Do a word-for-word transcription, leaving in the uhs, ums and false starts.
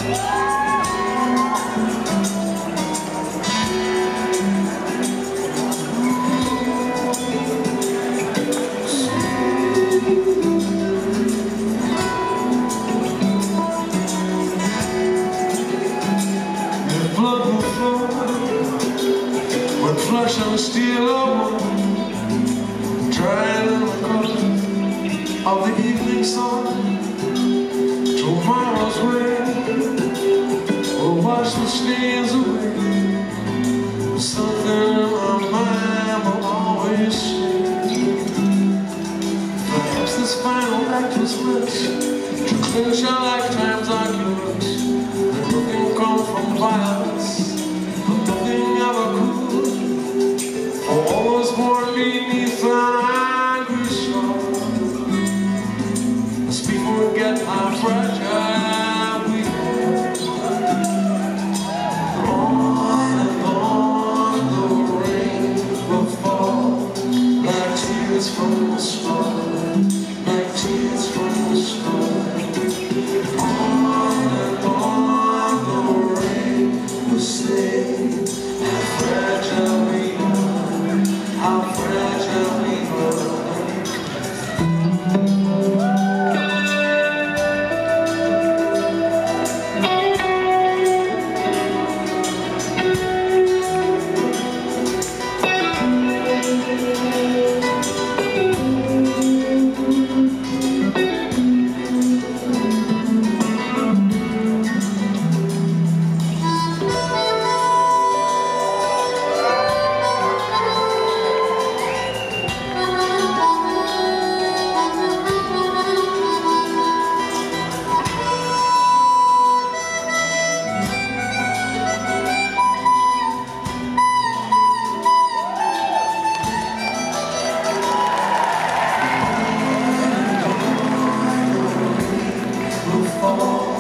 Flush on the steel over, drying in the color of the evening sun. Tomorrow's rain will wash the stains away. Something in my mind will always stay. Perhaps this final act was meant to clinch our lifetime's argument, and nothing come from violence, but nothing ever could. All was born beneath an angry storm. As people forget how fragile we are. On and on the rain will fall, like tears from the star, like tears from the star. On and on the rain will stay, how fragile we are. How fragile we are. Oh,